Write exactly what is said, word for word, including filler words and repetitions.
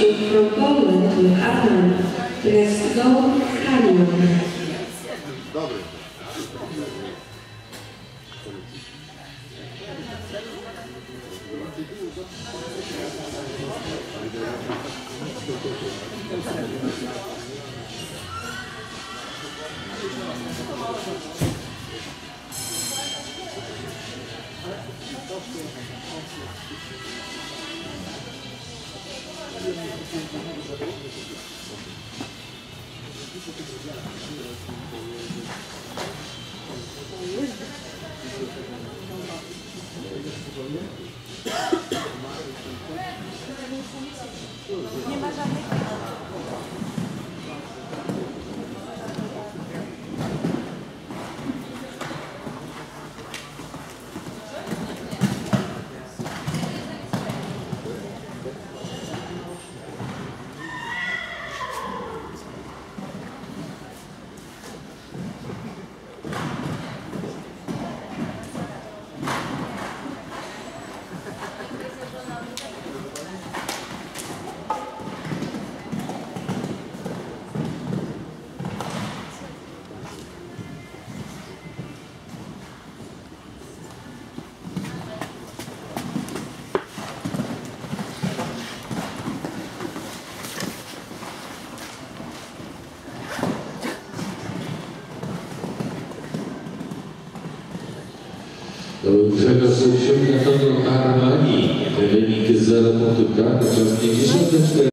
should propose to Arnold Fresco Canyon. Nie ma żadnych. Grzegorz Siódmy, Antonio Armani, wynik zero punktów karnych, czas pięćdziesiąt cztery.